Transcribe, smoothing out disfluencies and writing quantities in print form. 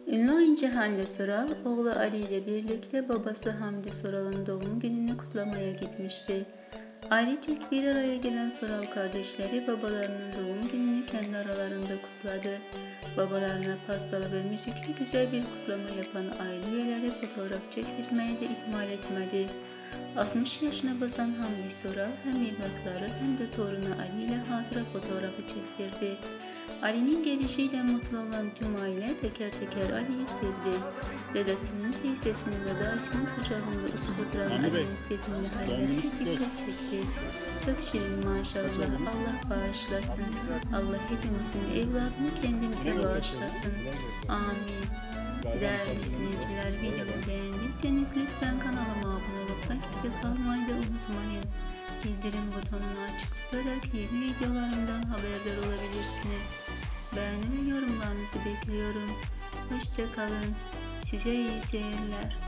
Ünlü oyuncu Hande Soral, oğlu Ali ile birlikte babası Hamdi Soral'ın doğum gününü kutlamaya gitmişti. Ailecek bir araya gelen Soral kardeşleri babalarının doğum gününü kendi aralarında kutladı. Babalarına pastalı ve müzikli güzel bir kutlama yapan aile üyeleri fotoğraf çektirmeyi de ihmal etmedi. 60 yaşına basan Hamdi Soral hem evlatları hem de torunu Ali ile hatıra fotoğrafı çektirdi. Ali'nin gelişiyle mutlu olan tüm aile teker teker Ali'yi sevdi. Dedesinin, teyzesinin ve dayısının kucağında ıslıkların Ali'nin sevimli hayaleti dikkat çekti. Çok şirin maşallah, Allah bağışlasın. Allah hepimizin evladını kendimize bağışlasın. Amin. Değerli izleyiciler, videomu beğendiyseniz lütfen kanalıma abone olup takipte kalmayı da unutmayın. Bildirim butonunu açık tutarak yeni videolarımdan haberdar olabilirsiniz. Beğeni ve yorumlarınızı bekliyorum. Hoşça kalın. Size iyi seyirler.